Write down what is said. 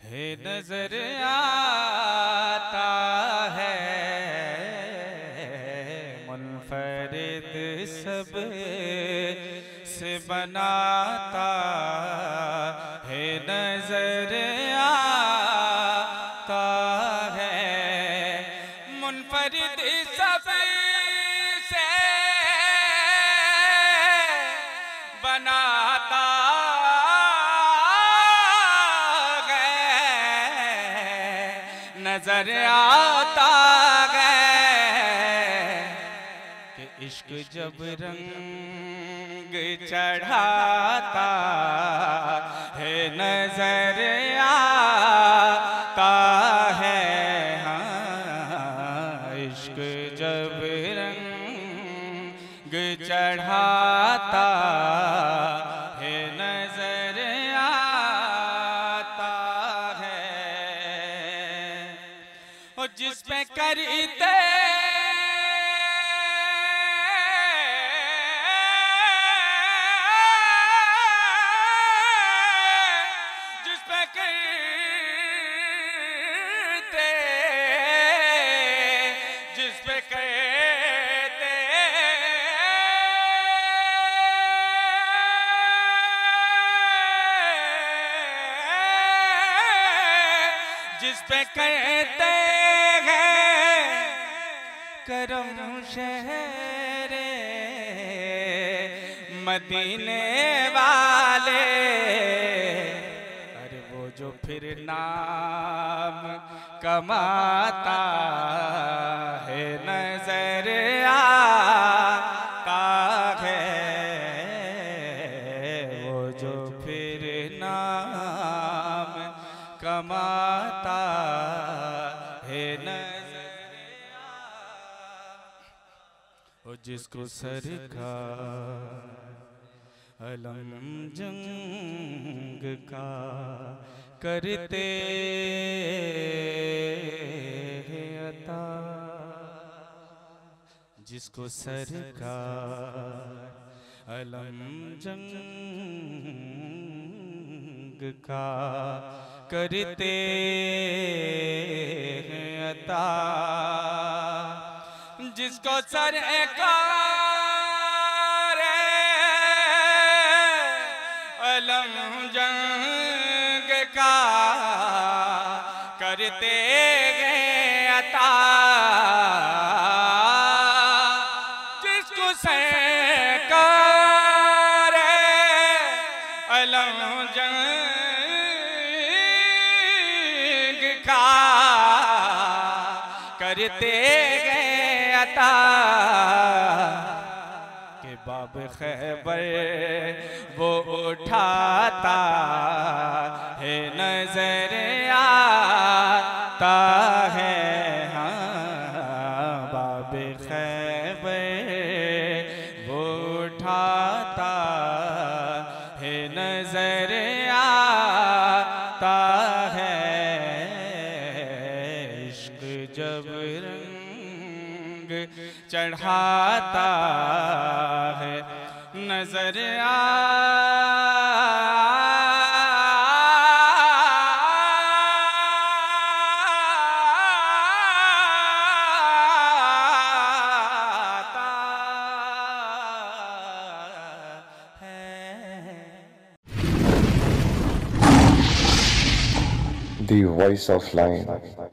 है नजर आता है मुनफरिद सब से बनाता है नजर आता है मुनफरिद सब से बनाता नजर आता है कि इश्क जब रंग चढ़ाता है नजर आता है। हाँ, इश्क जब रंग चढ़ाता है नजर आता है। और जिस पे करते जिस पे करते जिस पे करते जिस पे कहते करम शहरे मदीने वाले, अरे वो जो फिर नाम कमाता है नजर आता है। वो जो फिर नाम कमाता है नजर ओ जिसको सरकार अलम जंग का करते हैं अता, जिसको सरकार अलम जंग का करते हैं अता, जिसको सरकार अलम जंग का करते हैं अता, जिसको सरकार अलम जंग का करते अता के बाब खैबर वो उठाता है नजर आता है। हाँ, बाब खैबर वो उठाता है नजर आता है। इश्क जब चढ़ाता है नजर आता है। The Voice of Lion.